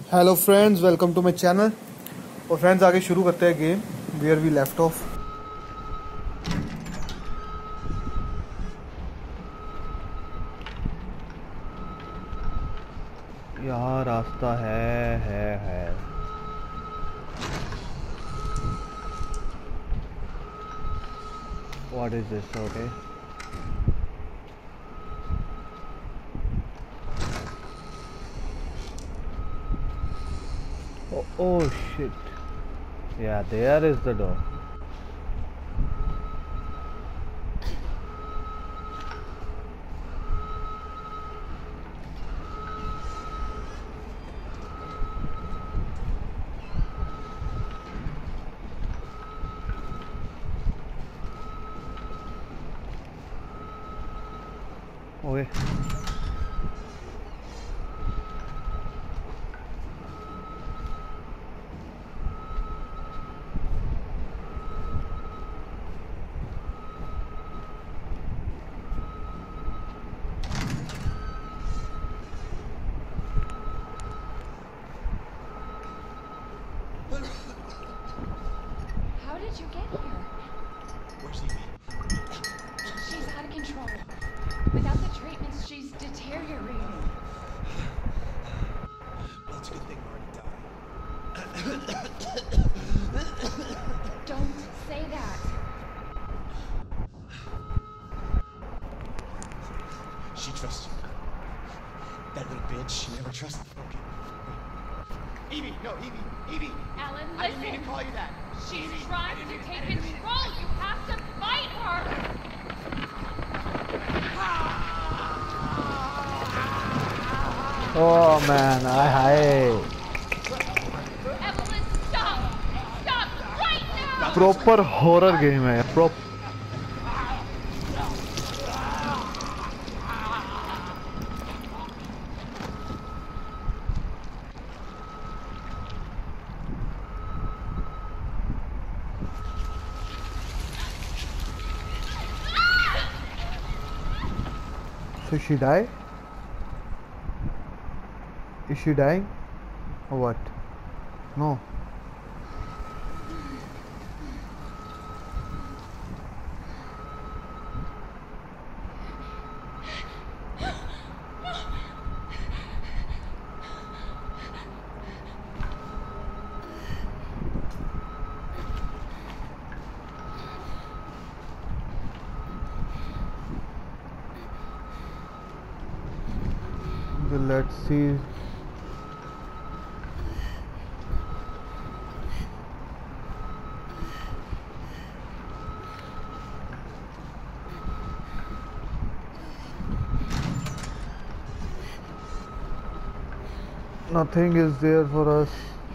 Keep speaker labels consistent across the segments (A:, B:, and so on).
A: Hello friends, welcome to my channel. और friends, आगे शुरू करते हैं game where we left off.
B: यहाँ रास्ता है। What is this? Okay. Oh shit. Yeah, there is the door. Okay.
C: How did you get here?
D: Where's Evie?
C: She's out of control. Without the treatments, she's deteriorating.
D: Well, it's a good thing Marty died.
C: Don't say that.
D: She trusts you. That little bitch, she never trusted. Okay. Evie, no, Evie.
C: Alan,
D: I didn't mean to call you that.
C: She's
D: Evie,
C: trying to take control. You have to fight her.
B: Oh man, hi.
C: Evelyn, stop! Stop right now!
B: Proper horror game है. So she die? Is she dying? Or what? No. So let's see. Nothing is there for us.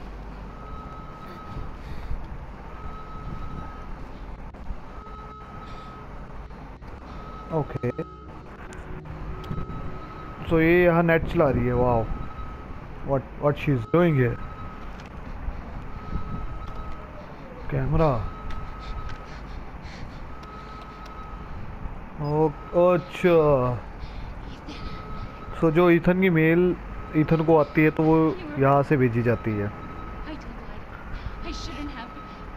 B: Okay. So ये यहाँ net चला रही है. Wow. What she's doing here? Camera. Oh, अच्छा. So जो Ethan की mail Ethan को आती है तो वो यहाँ से भेजी जाती है.
C: I did lie. I shouldn't have.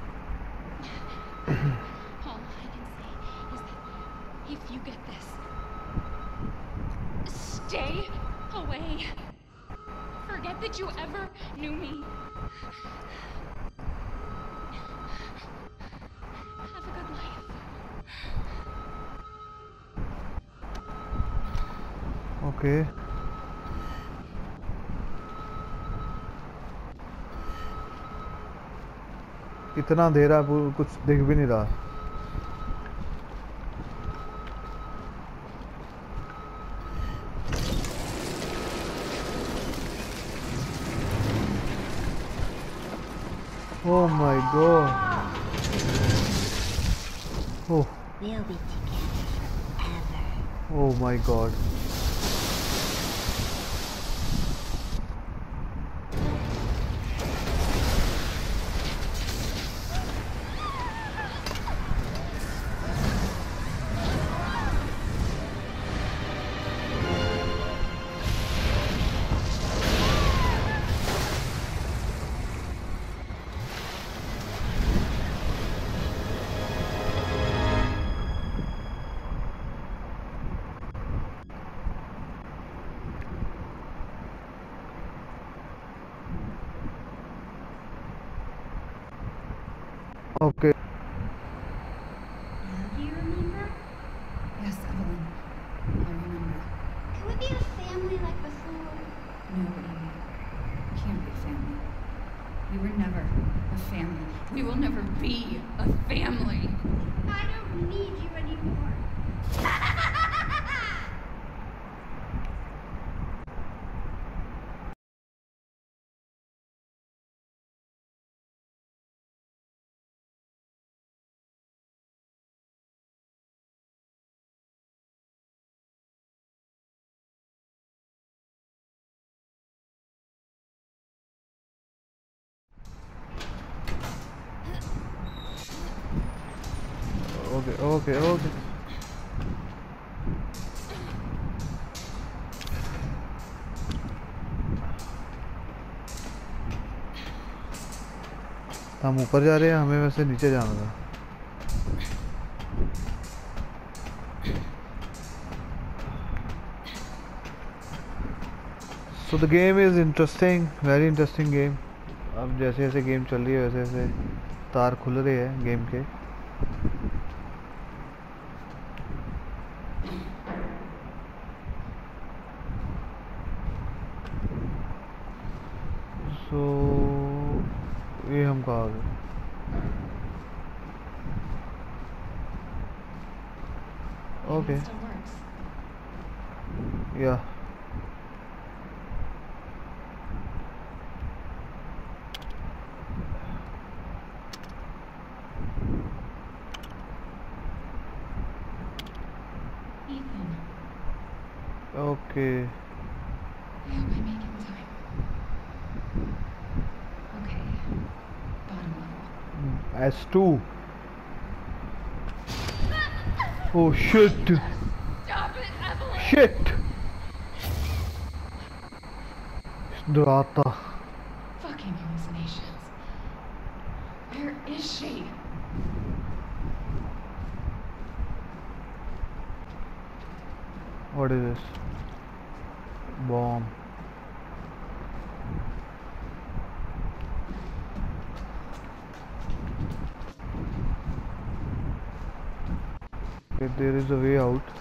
C: All I can say is that if you get this, stay away. Forget that you ever knew me. Have a good life.
B: Okay. इतना अंधेरा कुछ दिख भी नहीं रहा. Oh my god. Oh.
E: We'll be together forever.
B: Oh my god. Okay.
E: Now do you remember?
C: Yes, Evelyn. I remember.
E: Can we be a family like before?
C: No, Amy. Can't be family. We were never a family. We will never be a family.
E: I don't need you anymore.
B: Okay. Okay. Okay. हम ऊपर जा रहे हैं, हमें वैसे नीचे जाना था. So the game is interesting, very interesting game. अब जैसे जैसे गेम चल रही है वैसे वैसे तार खुल रहे हैं गेम के. So ये हम कहाँ आ गए? Okay.
C: It still works.
B: Yeah.
C: Ethan,
B: Okay.
C: I hope I make it in time. Okay. Bottom level.
B: S2. Oh shit.
C: Stop it, Evelyn!
B: Shit. डराता.
C: Fucking hallucinations. Where is she?
B: What is this? Bomb. Okay, there is a way out.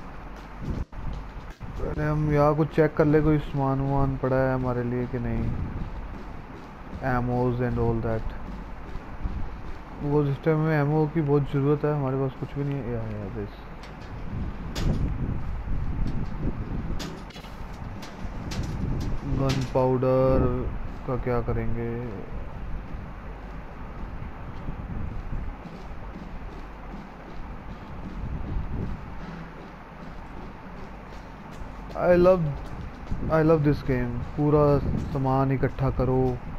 B: पहले हम यहाँ कुछ check कर ले, कोई सामान वामान पड़ा है हमारे लिए कि नहीं. Ammos and all that. वो सिस्टम में एमो की बहुत ज़रूरत है, हमारे पास कुछ भी नहीं है. या दिस गन पाउडर का क्या करेंगे? I love this game. पूरा सामान इकट्ठा करो,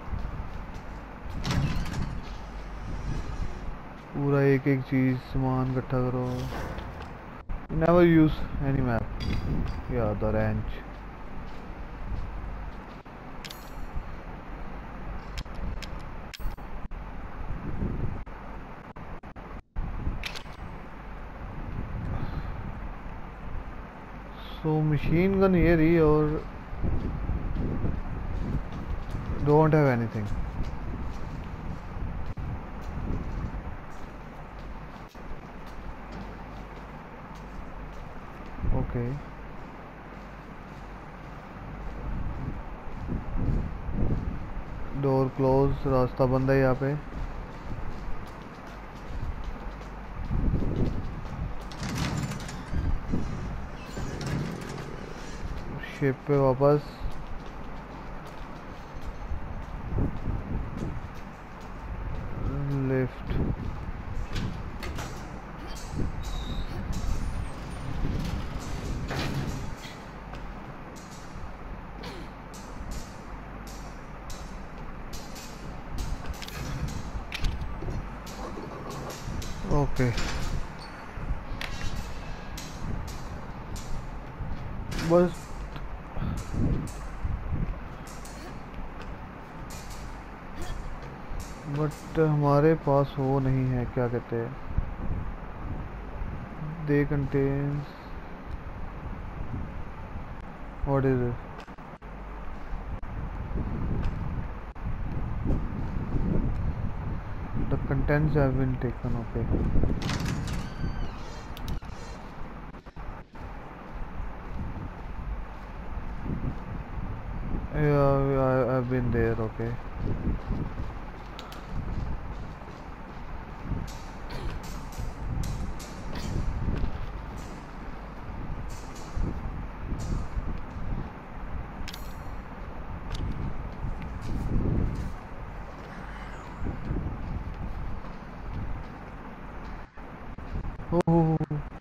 B: पूरा एक एक चीज़ सामान इकट्ठा करो. Never use any map. Yeah, the ranch. So machine gun ये रही और don't have anything. Okay. Door close, रास्ता बंद है यहाँ पे. शिप पे वापस. लेफ्ट. ओके. बस बट हमारे पास वो नहीं है, क्या कहते हैं, the contents, what is it, the Contents have been taken, okay. Yeah, I've been there, okay. Oh,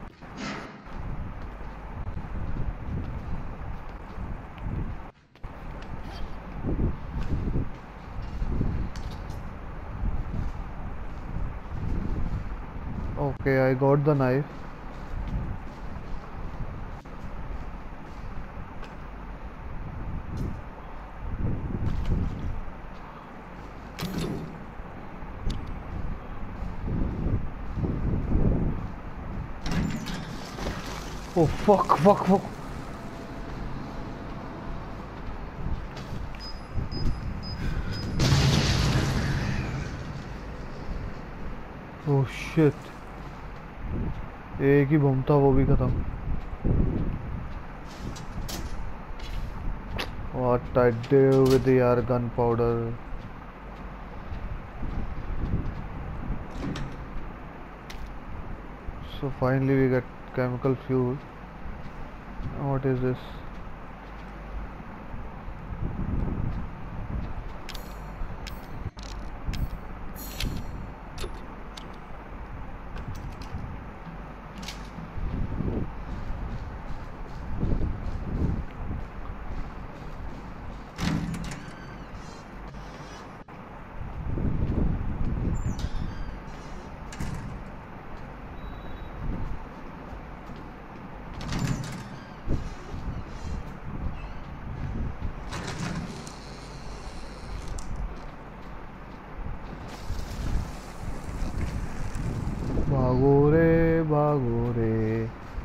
B: okay, I got the knife. Oh, fuck. Oh shit. एक ही बम था, वो भी खत्म. What I do with the air gunpowder? So finally we get chemical fuel. What is this? भागो रे.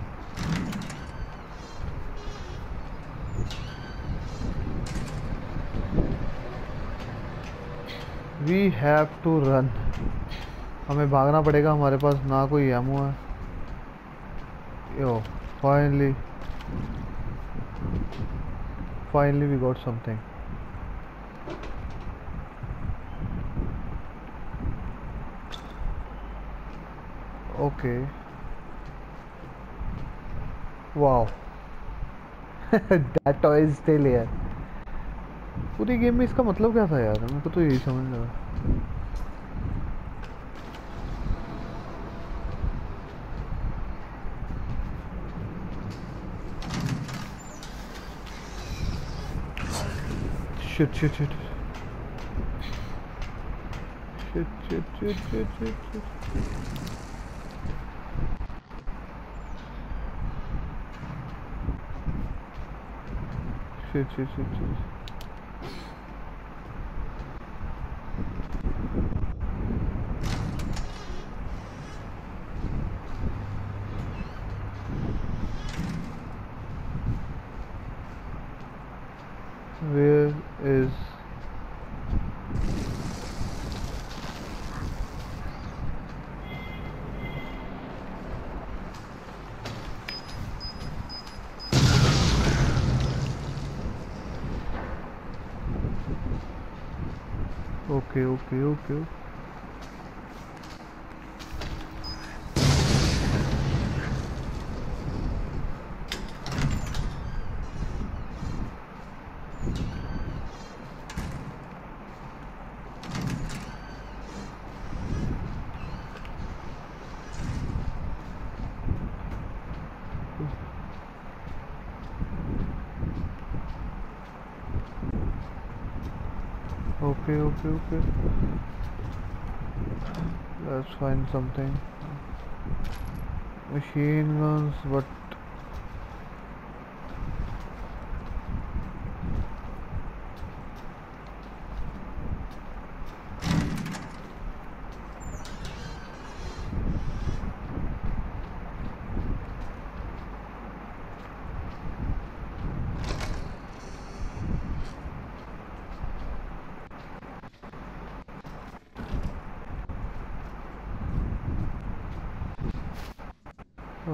B: We have to run. हमें भागना पड़ेगा, हमारे पास ना कोई एमो है. Yo, finally we got something. Okay. Wow. That toy is still here. पूरी गेम में इसका मतलब क्या था यार, मेरे को तो यही समझ लगा. Shit. Where is okay. Okay. Let's find something. Machine guns, but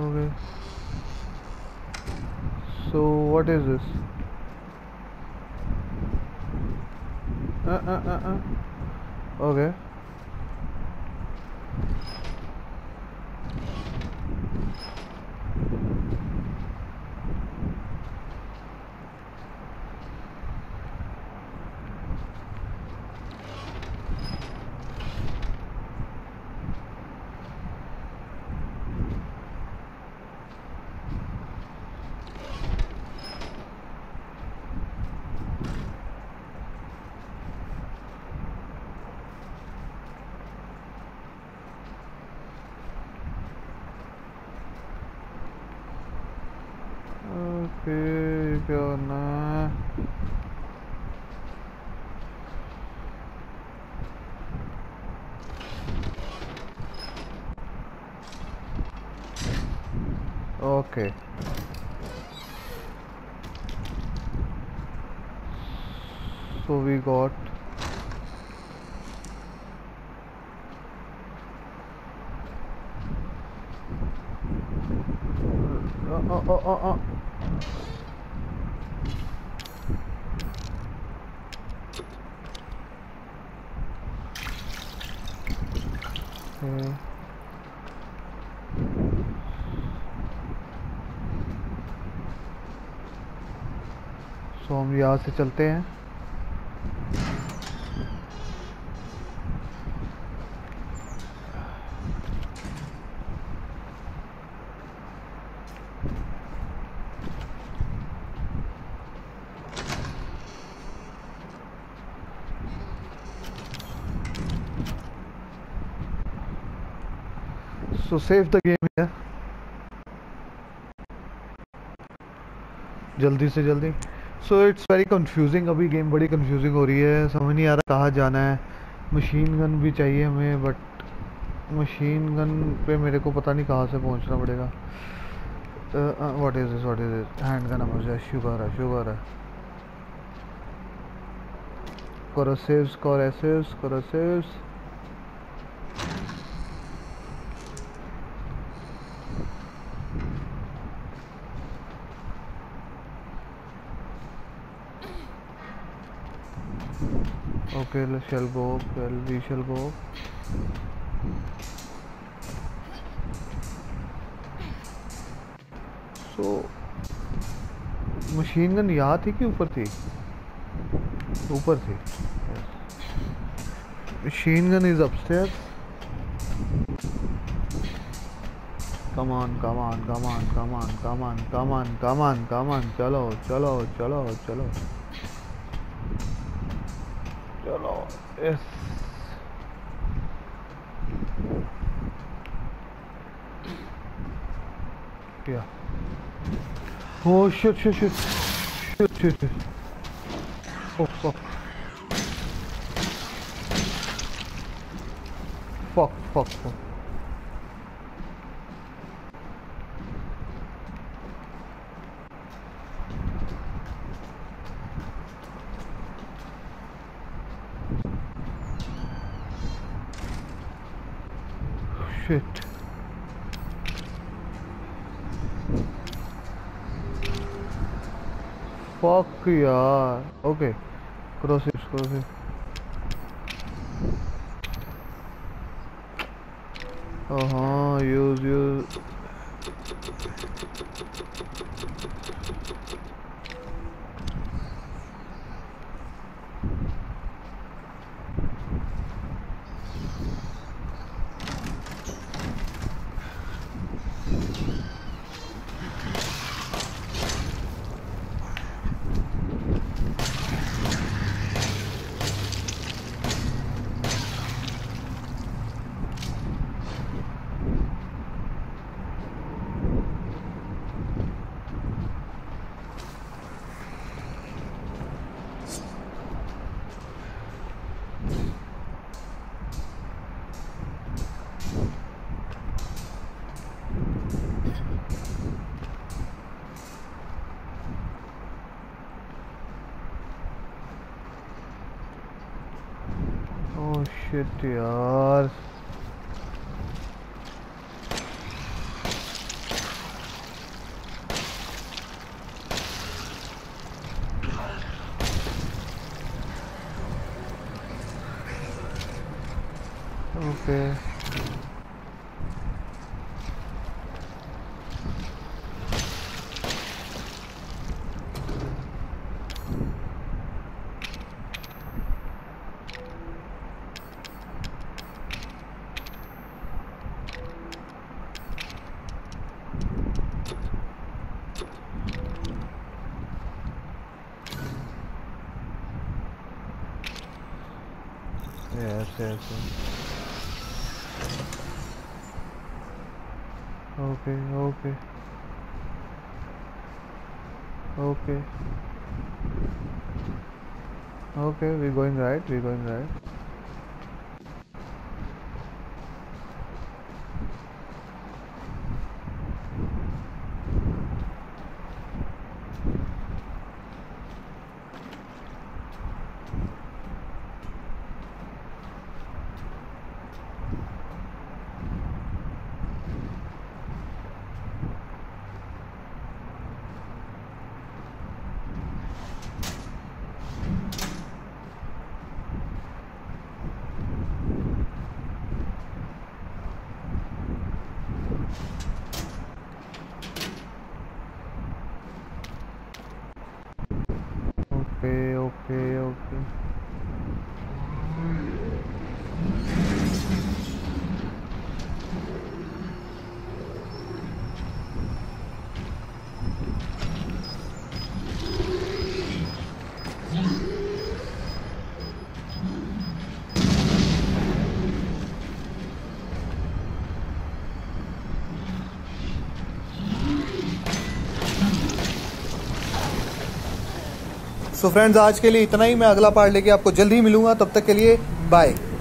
B: Okay. So what is this? Okay. Okay, क्या करना है? Okay. So we got uh. Okay. So हम यहाँ से चलते हैं. So save the game here. जल्दी से जल्दी. So it's very confusing. अभी गेम बड़ी confusing हो रही है. समझ नहीं आ रहा कहाँ जाना है. मशीन गन भी चाहिए हमें, बट मशीन गन पे मेरे को पता नहीं कहाँ से पहुँचना पड़ेगा. What is this? What is this? Hand gun मुझे शुगर है. Corrosives. Okay, we shall go. So machine gun यहाँ थी कि ऊपर थी? ऊपर थी. Machine gun is upstairs. Come on. चलो. Yes. Yeah. Oh shit. Oh fuck. Fuck. Shit. Fuck यार. Okay. Corrosives. Use. Oh shit यार. ओके ऐसे ऐसे okay okay okay okay we going right okay
A: so friends आज के लिए इतना ही। मैं अगला पार्ट लेके आपको जल्दी ही मिलूंगा, तब तक के लिए बाय।